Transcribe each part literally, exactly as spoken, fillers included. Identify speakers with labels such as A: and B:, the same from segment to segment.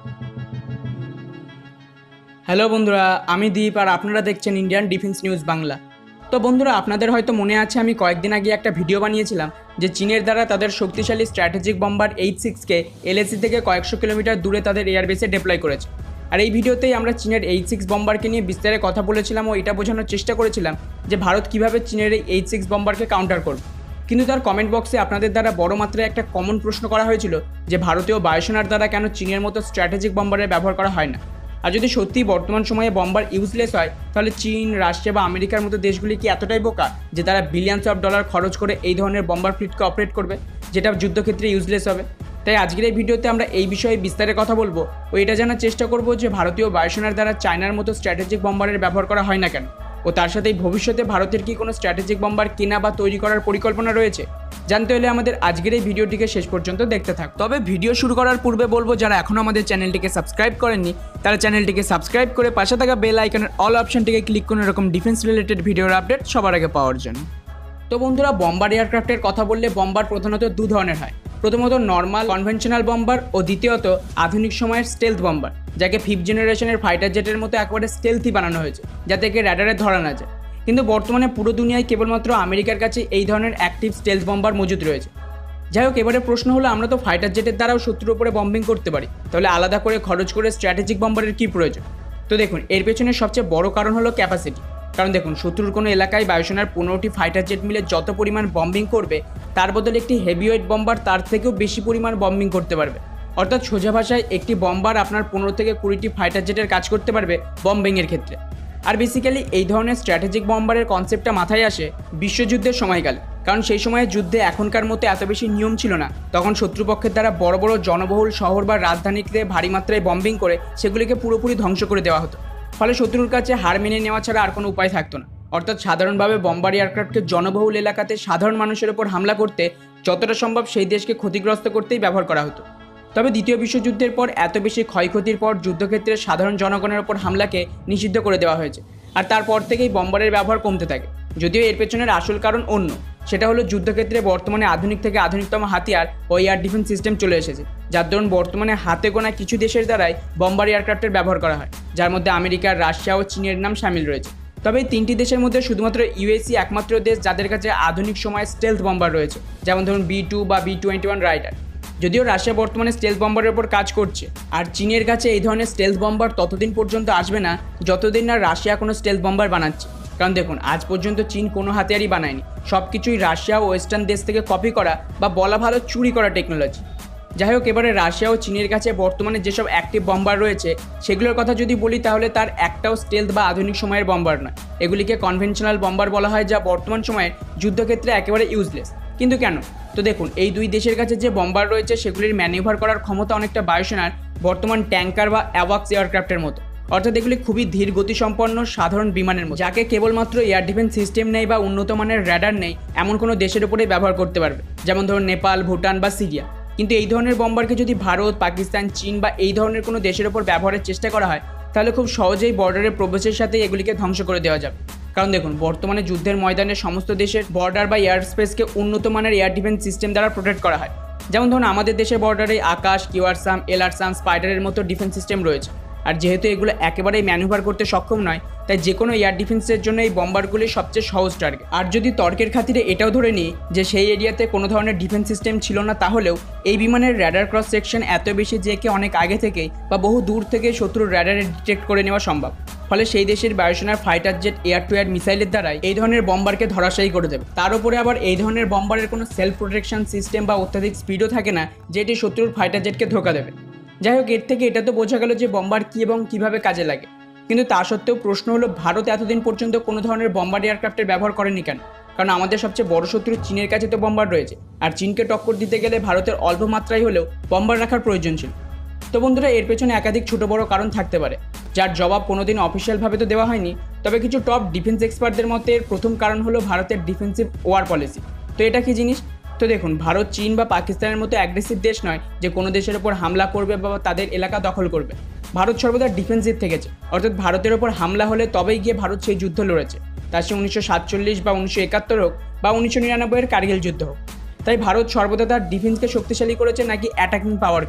A: Hello বন্ধুরা, আমি দীপ আর আপনারা দেখছেন ইন্ডিয়ান ডিফেন্স নিউজ বাংলা। তো বন্ধুরা, আপনাদের হয়তো মনে আছে আমি কয়েকদিন আগে একটা ভিডিও বানিয়েছিলাম যে চীনের দ্বারা তাদের শক্তিশালী স্ট্র্যাটেজিক বম্বার এইচ সিক্সকে এলএসি থেকে কয়েকশো কিলোমিটার দূরে তাদের এয়ারবেসে ডিপ্লয় করেছে। আর এই ভিডিওতেই আমরা চীনের এইচ সিক্স বম্বারকে নিয়ে বিস্তারে কথা বলেছিলাম ও এটা বোঝানোর চেষ্টা করেছিলাম যে ভারত কীভাবে চীনের এই এইচ সিক্স বম্বারকে কাউন্টার করবে। কিন্তু তার কমেন্ট বক্সে আপনাদের দ্বারা বড় মাত্রায় একটা কমন প্রশ্ন করা হয়েছিল যে ভারতীয় বায়ুসেনার দ্বারা কেন চীনের মতো স্ট্র্যাটেজিক বম্বারের ব্যবহার করা হয় না। আর যদি সত্যি বর্তমান সময়ে বম্বার ইউজলেস হয়, তাহলে চীন, রাশিয়া বা আমেরিকার মতো দেশগুলি কি এতটাই বোকা যে তারা বিলিয়ন্স অফ ডলার খরচ করে এই ধরনের বম্বার ফ্লিটকে অপারেট করবে, যেটা যুদ্ধক্ষেত্রে ইউজলেস হবে? তাই আজকের এই ভিডিওতে আমরা এই বিষয়ে বিস্তারে কথা বলবো ও এটা জানার চেষ্টা করব যে ভারতীয় বায়ুসেনার দ্বারা চায়নার মতো স্ট্র্যাটেজিক বম্বারের ব্যবহার করা হয় না কেন, ও তার সাথেই ভবিষ্যতে ভারতের কি কোনো স্ট্র্যাটেজিক বম্বার কেনা বা তৈরি করার পরিকল্পনা রয়েছে। জানতে হলে আমাদের আজকের এই ভিডিওটিকে শেষ পর্যন্ত দেখতে থাক। তবে ভিডিও শুরু করার পূর্বে বলবো, যারা এখনও আমাদের চ্যানেলটিকে সাবস্ক্রাইব করেননি তারা চ্যানেলটিকে সাবস্ক্রাইব করে পাশে থাকা বেল আইকনের অল অপশনটিকে ক্লিক করুন এরকম ডিফেন্স রিলেটেড ভিডিওর আপডেট সবার আগে পাওয়ার জন্য। তো বন্ধুরা, বম্বার এয়ারক্রাফটের কথা বললে বম্বার প্রধানত দু ধরনের হয়। প্রথমত নর্মাল কনভেনশনাল বম্বার ও দ্বিতীয়ত আধুনিক সময়ের স্টেলথ বম্বার, যাকে ফিফথ জেনারেশনের ফাইটার জেটের মতো একেবারে স্টেলথি বানানো হয়েছে যাতে একে র্যাডারে ধরা না যায়। কিন্তু বর্তমানে পুরো দুনিয়ায় কেবলমাত্র আমেরিকার কাছে এই ধরনের অ্যাক্টিভ স্টেলথ বম্বার মজুদ রয়েছে। যাই হোক, এবারে প্রশ্ন হলো, আমরা তো ফাইটার জেটের দ্বারাও শত্রুর উপরে বম্বিং করতে পারি, তাহলে আলাদা করে খরচ করে স্ট্র্যাটেজিক বম্বারের কী প্রয়োজন? তো দেখুন, এর পেছনে সবচেয়ে বড় কারণ হলো ক্যাপাসিটি। কারণ দেখুন, শত্রুর কোনো এলাকায় বায়ুসেনার পনেরোটি ফাইটার জেট মিলে যত পরিমাণ বম্বিং করবে, তার বদলে একটি হেভিওয়েট বম্বার তার থেকেও বেশি পরিমাণ বম্বিং করতে পারবে। অর্থাৎ সোজা ভাষায় একটি বম্বার আপনার পনেরো থেকে কুড়িটি ফাইটার জেটের কাজ করতে পারবে বম্বিংয়ের ক্ষেত্রে। আর বেসিক্যালি এই ধরনের স্ট্র্যাটেজিক বম্বারের কনসেপ্টটা মাথায় আসে বিশ্বযুদ্ধের সময়কালে, কারণ সেই সময়ে যুদ্ধে এখনকার মতো এত বেশি নিয়ম ছিল না। তখন শত্রুপক্ষের দ্বারা বড় বড় জনবহুল শহর বা রাজধানীতে ভারী মাত্রায় বম্বিং করে সেগুলিকে পুরোপুরি ধ্বংস করে দেওয়া হতো। ফলে শত্রুর কাছে হার মেনে নেওয়া ছাড়া আর কোনো উপায় থাকতো না। অর্থাৎ সাধারণভাবে বম্বার এয়ারক্রাফটকে জনবহুল এলাকাতে সাধারণ মানুষের ওপর হামলা করতে যতটা সম্ভব সেই দেশকে ক্ষতিগ্রস্ত করতেই ব্যবহার করা হতো। তবে দ্বিতীয় বিশ্বযুদ্ধের পর এত বেশি ক্ষয়ক্ষতির পর যুদ্ধক্ষেত্রে সাধারণ জনগণের ওপর হামলাকে নিষিদ্ধ করে দেওয়া হয়েছে। আর তারপর থেকেই বম্বারের ব্যবহার কমতে থাকে। যদিও এর পেছনের আসল কারণ অন্য, সেটা হলো যুদ্ধক্ষেত্রে বর্তমানে আধুনিক থেকে আধুনিকতম হাতিয়ার ও এয়ার ডিফেন্স সিস্টেম চলে এসেছে, যার দরুন বর্তমানে হাতে গোনা কিছু দেশের দ্বারাই বম্বার এয়ারক্রাফটের ব্যবহার করা হয়, যার মধ্যে আমেরিকা, রাশিয়া ও চীনের নাম সামিল রয়েছে। তবে এই তিনটি দেশের মধ্যে শুধুমাত্র ইউএসি একমাত্র দেশ যাদের কাছে আধুনিক সময়ে স্টেলথ বম্বার রয়েছে, যেমন ধরুন বি টু বা বি টোয়েন্টি ওয়ান রাইডার। যদিও রাশিয়া বর্তমানে স্টেলথ বম্বারের উপর কাজ করছে, আর চীনের কাছে এই ধরনের স্টেলথ বম্বার ততদিন পর্যন্ত আসবে না যতদিন না রাশিয়া কোনো স্টেলথ বম্বার বানাচ্ছে। কারণ দেখুন, আজ পর্যন্ত চীন কোনো হাতিয়ারই বানায়নি, সব কিছুই রাশিয়া ও ওয়েস্টার্ন দেশ থেকে কপি করা বা বলা ভালো চুরি করা টেকনোলজি। যাই হোক, এবারে রাশিয়া ও চীনের কাছে বর্তমানে যেসব অ্যাক্টিভ বম্বার রয়েছে সেগুলোর কথা যদি বলি, তাহলে তার একটাও স্টেলথ বা আধুনিক সময়ের বম্বার নয়। এগুলিকে কনভেনশনাল বম্বার বলা হয়, যা বর্তমান সময়ে যুদ্ধক্ষেত্রে একেবারে ইউজলেস। কিন্তু কেন? তো দেখুন, এই দুই দেশের কাছে যে বম্বার রয়েছে সেগুলির ম্যানিভার করার ক্ষমতা অনেকটা বায়ুসেনার বর্তমান ট্যাঙ্কার বা অ্যাওয়াক্স এয়ারক্রাফটের মতো। অর্থাৎ এগুলি খুবই ধীর গতিসম্পন্ন সাধারণ বিমানের মতো, যাকে কেবলমাত্র এয়ার ডিফেন্স সিস্টেম নেই বা উন্নত মানের র্যাডার নেই এমন কোনো দেশের উপরেই ব্যবহার করতে পারবে, যেমন ধরুন নেপাল, ভুটান বা সিরিয়া। কিন্তু এই ধরনের বম্বারকে যদি ভারত, পাকিস্তান, চীন বা এই ধরনের কোনো দেশের ওপর ব্যবহারের চেষ্টা করা হয়, তাহলে খুব সহজেই বর্ডারের প্রবেশের সাথে এগুলিকে ধ্বংস করে দেওয়া যাবে। কারণ দেখুন, বর্তমানে যুদ্ধের ময়দানে সমস্ত দেশের বর্ডার বা এয়ার স্পেসকে উন্নত মানের এয়ার ডিফেন্স সিস্টেম দ্বারা প্রোটেক্ট করা হয়। যেমন ধরুন আমাদের দেশের বর্ডারে আকাশ, কিওয়ারসাম, এলারসাম, স্পাইডারের মতো ডিফেন্স সিস্টেম রয়েছে। আর যেহেতু এগুলো একেবারেই ম্যানুভার করতে সক্ষম নয়, তাই যে কোনো এয়ার ডিফেন্সের জন্য এই বম্বারগুলি সবচেয়ে সহজ টার্গেট। আর যদি তর্কের খাতিরে এটাও ধরে নিই যে সেই এরিয়াতে কোনো ধরনের ডিফেন্স সিস্টেম ছিল না, তাহলেও এই বিমানের র্যাডার ক্রস সেকশন এত বেশি যে একে অনেক আগে থেকেই বা বহু দূর থেকে শত্রুর র্যাডারে ডিটেক্ট করে নেওয়া সম্ভব। ফলে সেই দেশের বায়ুসেনার fighter jet air to air মিসাইলের দ্বারাই এই ধরনের বম্বারকে ধরাশায়ী করে দেবে। তার উপরে আবার এই ধরনের বম্বারের কোনো সেলফ প্রোটেকশন সিস্টেম বা অত্যাধিক স্পিডও থাকে না, যেটি শত্রুর ফাইটার জেটকে ধোঁকা দেবে। যাই হোক, এর থেকে এটা তো বোঝা গেল যে বম্বার কী এবং কীভাবে কাজে লাগে। কিন্তু তা সত্ত্বেও প্রশ্ন হলো, ভারত এতদিন পর্যন্ত কোনো ধরনের বম্বার এয়ারক্রাফটের ব্যবহার করেনি কেন? কারণ আমাদের সবচেয়ে বড় শত্রু চীনের কাছে তো বম্বার রয়েছে, আর চীনকে টক্কর দিতে গেলে ভারতের অল্প মাত্রায় হলেও বম্বার রাখার প্রয়োজন ছিল। তো বন্ধুরা, এর পেছনে একাধিক ছোটো বড় কারণ থাকতে পারে, যার জবাব কোনোদিন অফিসিয়ালভাবে তো দেওয়া হয়নি। তবে কিছু টপ ডিফেন্স এক্সপার্টদের মতে এর প্রথম কারণ হলো ভারতের ডিফেন্সিভ ওয়ার পলিসি। তো এটা কী জিনিস? তো দেখুন, ভারত, চীন বা পাকিস্তানের মতো অ্যাগ্রেসিভ দেশ নয় যে কোনো দেশের ওপর হামলা করবে বা তাদের এলাকা দখল করবে। ভারত সর্বদা ডিফেন্সিভ থেকেছে, অর্থাৎ ভারতের ওপর হামলা হলে তবেই গিয়ে ভারত সেই যুদ্ধ লড়েছে, তা সে উনিশশো সাতচল্লিশ বা উনিশশো একাত্তর হোক বা উনিশশো নিরানব্বইয়ের কার্গিল যুদ্ধ হোক। তাই ভারত সর্বদা তার ডিফেন্সকে শক্তিশালী করেছে নাকি অ্যাটাকিং পাওয়ারকে।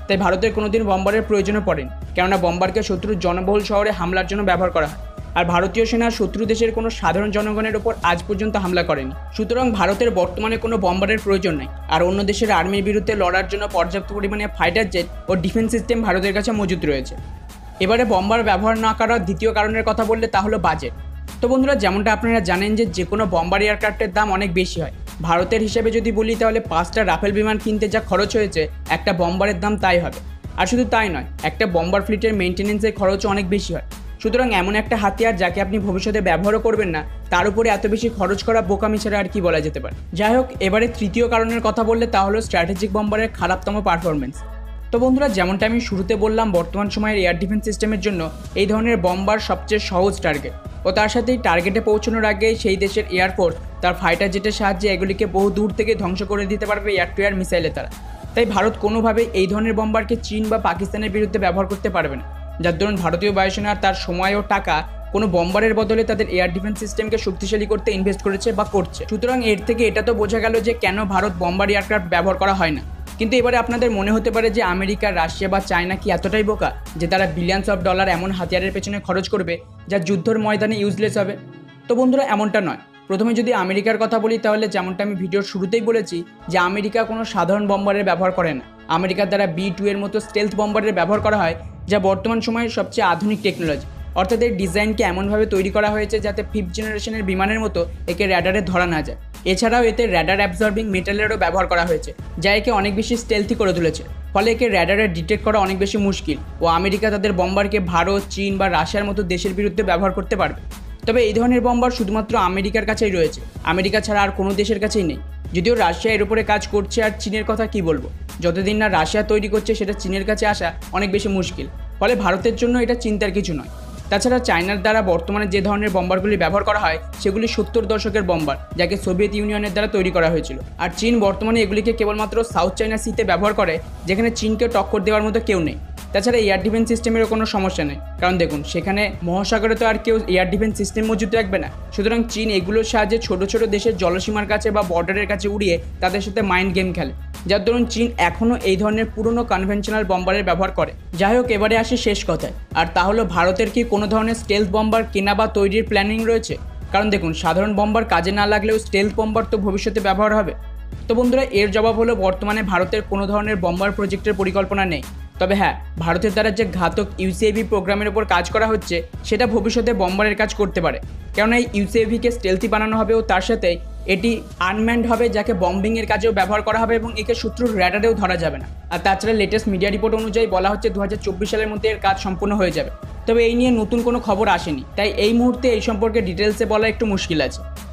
A: তাই ভারতের কোনোদিন বম্বারের প্রয়োজনও পড়েনি, কেননা বম্বারকে শত্রুর জনবহুল শহরে হামলার জন্য ব্যবহার করা হয়। আর ভারতীয় সেনা শত্রু দেশের কোনো সাধারণ জনগণের ওপর আজ পর্যন্ত হামলা করেনি। সুতরাং ভারতের বর্তমানে কোনো বম্বারের প্রয়োজন নেই। আর অন্য দেশের আর্মির বিরুদ্ধে লড়ার জন্য পর্যাপ্ত পরিমাণে ফাইটার জেট ও ডিফেন্স সিস্টেম ভারতের কাছে মজুদ রয়েছে। এবারে বম্বার ব্যবহার না করার দ্বিতীয় কারণের কথা বললে তা হলো বাজেট। তো বন্ধুরা, যেমনটা আপনারা জানেন যে যে কোনো বম্বার এয়ারক্রাফটের দাম অনেক বেশি হয়। ভারতের হিসেবে যদি বলি তাহলে পাঁচটা রাফেল বিমান কিনতে যা খরচ হয়েছে একটা বম্বারের দাম তাই হবে। আর শুধু তাই নয়, একটা বম্বার ফ্লিটের মেনটেন্যান্সের খরচও অনেক বেশি হয়। সুতরাং এমন একটা হাতিয়ার যাকে আপনি ভবিষ্যতে ব্যবহারও করবেন না, তার উপরে এত বেশি খরচ করা বোকামি ছাড়া আর কি বলা যেতে পারে। যাই হোক, এবারে তৃতীয় কারণের কথা বললে তা হলো স্ট্র্যাটেজিক বম্বারের খারাপতম পারফরমেন্স। তো বন্ধুরা, যেমনটা আমি শুরুতে বললাম, বর্তমান সময়ের এয়ার ডিফেন্স সিস্টেমের জন্য এই ধরনের বম্বার সবচেয়ে সহজ টার্গেট, ও তার সাথেই টার্গেটে পৌঁছানোর আগে সেই দেশের এয়ারফোর্স তার ফাইটার জেটের সাহায্যে এগুলিকে বহু দূর থেকে ধ্বংস করে দিতে পারবে এয়ার টু এয়ার মিসাইলের দ্বারা। তাই ভারত কোনোভাবেই এই ধরনের বম্বারকে চীন বা পাকিস্তানের বিরুদ্ধে ব্যবহার করতে পারবে না, যার দরুন ভারতীয় বায়ুসেনা তার সময় ও টাকা কোনো বম্বারের বদলে তাদের এয়ার ডিফেন্স সিস্টেমকে শক্তিশালী করতে ইনভেস্ট করেছে বা করছে। সুতরাং এর থেকে এটা তো বোঝা গেল যে কেন ভারত বম্বার এয়ারক্রাফট ব্যবহার করা হয় না। কিন্তু এবারে আপনাদের মনে হতে পারে যে আমেরিকা, রাশিয়া বা চায়না কি এতটাই বোকা যে তারা বিলিয়ন্স অফ ডলার এমন হাতিয়ারের পেছনে খরচ করবে যা যুদ্ধের ময়দানে ইউজলেস হবে? তো বন্ধুরা, এমনটা নয়। প্রথমে যদি আমেরিকার কথা বলি তাহলে যেমনটা আমি ভিডিওর শুরুতেই বলেছি যে আমেরিকা কোনো সাধারণ বম্বারের ব্যবহার করে না। আমেরিকার দ্বারা বি টু এর মতো স্টেলথ বম্বারের ব্যবহার করা হয়, যা বর্তমান সময়ের সবচেয়ে আধুনিক টেকনোলজি। অর্থাৎ এর ডিজাইনকে এমনভাবে তৈরি করা হয়েছে যাতে ফিফথ জেনারেশনের বিমানের মতো একে র্যাডারে ধরা না যায়। এছাড়াও এতে র্যাডার অ্যাবজর্বিং মেটালেরও ব্যবহার করা হয়েছে, যা একে অনেক বেশি স্টেলথি করে তুলেছে। ফলে একে র্যাডারে ডিটেক্ট করা অনেক বেশি মুশকিল, ও আমেরিকা তাদের বম্বারকে ভারত, চীন বা রাশিয়ার মতো দেশের বিরুদ্ধে ব্যবহার করতে পারবে। তবে এই ধরনের বম্বার শুধুমাত্র আমেরিকার কাছেই রয়েছে, আমেরিকা ছাড়া আর কোনো দেশের কাছেই নেই। যদিও রাশিয়া এর উপরে কাজ করছে, আর চীনের কথা কি বলবো, যতদিন না রাশিয়া তৈরি করছে সেটা চীনের কাছে আসা অনেক বেশি মুশকিল। ফলে ভারতের জন্য এটা চিন্তার কিছু নয়। তাছাড়া চায়নার দ্বারা বর্তমানে যে ধরনের বম্বারগুলি ব্যবহার করা হয় সেগুলি সত্তর দশকের বম্বার, যাকে সোভিয়েত ইউনিয়নের দ্বারা তৈরি করা হয়েছিল। আর চীন বর্তমানে এগুলিকে কেবলমাত্র সাউথ চায়না সিতে ব্যবহার করে, যেখানে চীনকে টক্কর দেওয়ার মতো কেউ নেই। তাছাড়া এয়ার ডিফেন্স সিস্টেমেরও কোনো সমস্যা নেই, কারণ দেখুন সেখানে মহাসাগরে তো আর কেউ এয়ার ডিফেন্স সিস্টেম মজুদ রাখবে না। সুতরাং চীন এগুলোর সাহায্যে ছোটো ছোটো দেশের জলসীমার কাছে বা বর্ডারের কাছে উড়িয়ে তাদের সাথে মাইন্ড গেম খেলে, যার দরুন চীন এখনও এই ধরনের পুরনো কনভেনশনাল বম্বারের ব্যবহার করে। যাই হোক, এবারে আসি শেষ কথায়, আর তা হলো ভারতের কি কোনো ধরনের স্টেলথ বম্বার কেনা বা তৈরির প্ল্যানিং রয়েছে? কারণ দেখুন, সাধারণ বম্বার কাজে না লাগলেও স্টেলথ বম্বার তো ভবিষ্যতে ব্যবহার হবে। তো বন্ধুরা, এর জবাব হলো বর্তমানে ভারতের কোনো ধরনের বম্বার প্রজেক্টের পরিকল্পনা নেই। তবে হ্যাঁ, ভারতের দ্বারা যে ঘাতক ইউসিএভি প্রোগ্রামের উপর কাজ করা হচ্ছে সেটা ভবিষ্যতে বম্বারের কাজ করতে পারে, কেননা এই ইউসিএভিকে স্টেলথি বানানো হবে ও তার সাথে এটি আনম্যান্ড হবে, যাকে বম্বিংয়ের কাজেও ব্যবহার করা হবে এবং একে শত্রুর র্যাডারেও ধরা যাবে না। আর তাছাড়া লেটেস্ট মিডিয়া রিপোর্ট অনুযায়ী বলা হচ্ছে দু হাজার চব্বিশ সালের মধ্যে এর কাজ সম্পূর্ণ হয়ে যাবে। তবে এই নিয়ে নতুন কোনো খবর আসেনি, তাই এই মুহূর্তে এই সম্পর্কে ডিটেলসে বলা একটু মুশকিল আছে।